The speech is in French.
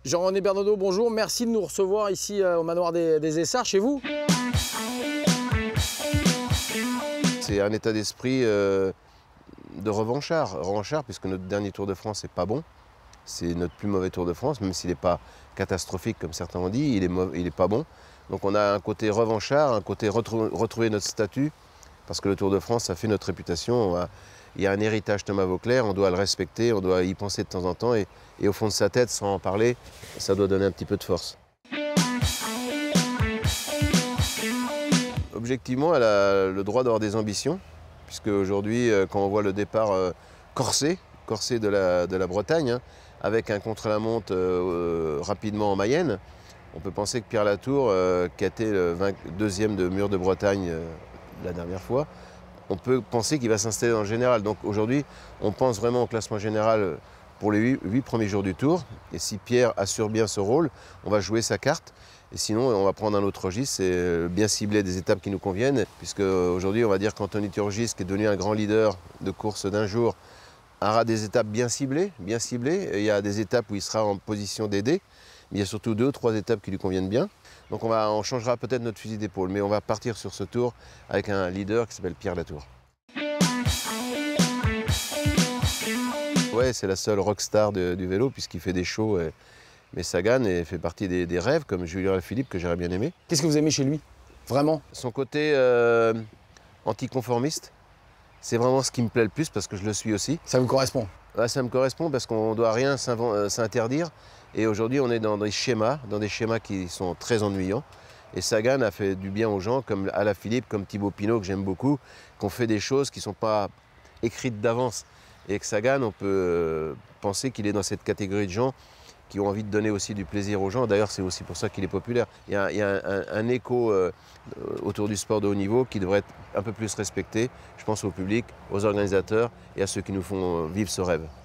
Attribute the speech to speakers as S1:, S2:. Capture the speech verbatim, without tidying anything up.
S1: Jean-René Bernodeau, bonjour. Merci de nous recevoir ici euh, au manoir des, des Essarts, chez vous.
S2: C'est un état d'esprit euh, de revanchard, revanchard, puisque notre dernier Tour de France n'est pas bon. C'est notre plus mauvais Tour de France, même s'il n'est pas catastrophique comme certains ont dit, il est, il est pas bon. Donc on a un côté revanchard, un côté retrou retrouver notre statut, parce que le Tour de France, ça fait notre réputation. A, il y a un héritage Thomas Voeckler, on doit le respecter, on doit y penser de temps en temps, et, et au fond de sa tête, sans en parler, ça doit donner un petit peu de force. Objectivement, elle a le droit d'avoir des ambitions, puisque aujourd'hui, quand on voit le départ corsé, corsé de la, de la Bretagne, hein, avec un contre-la-montre euh, rapidement en Mayenne, on peut penser que Pierre Latour, euh, qui a été le deuxième de Mur de Bretagne euh, la dernière fois, on peut penser qu'il va s'installer dans le général. Donc aujourd'hui, on pense vraiment au classement général pour les huit premiers jours du Tour. Et si Pierre assure bien ce rôle, on va jouer sa carte. Et sinon, on va prendre un autre registre, c'est bien cibler des étapes qui nous conviennent. Puisque aujourd'hui, on va dire qu'Anthony Turgis, qui est devenu un grand leader de course d'un jour, aura des étapes bien ciblées, bien ciblées. Et il y a des étapes où il sera en position d'aider. Il y a surtout deux ou trois étapes qui lui conviennent bien. Donc on, va, on changera peut-être notre fusil d'épaule, mais on va partir sur ce tour avec un leader qui s'appelle Pierre Latour. Ouais, c'est la seule rockstar de, du vélo puisqu'il fait des shows, et, mais Sagan et fait partie des, des rêves comme Julien Alaphilippe que j'aurais bien aimé.
S1: Qu'est-ce que vous aimez chez lui, vraiment?
S2: Son côté euh, anticonformiste, c'est vraiment ce qui me plaît le plus parce que je le suis aussi.
S1: Ça vous correspond?
S2: Ouais, ça me correspond parce qu'on ne doit rien s'interdire. Et aujourd'hui, on est dans des schémas, dans des schémas qui sont très ennuyants. Et Sagan a fait du bien aux gens, comme Alaphilippe, comme Thibaut Pinot, que j'aime beaucoup, qui ont fait des choses qui ne sont pas écrites d'avance. Et avec Sagan, on peut penser qu'il est dans cette catégorie de gens qui ont envie de donner aussi du plaisir aux gens. D'ailleurs, c'est aussi pour ça qu'il est populaire. Il y a, il y a un, un écho euh, autour du sport de haut niveau qui devrait être un peu plus respecté. Je pense au public, aux organisateurs et à ceux qui nous font vivre ce rêve.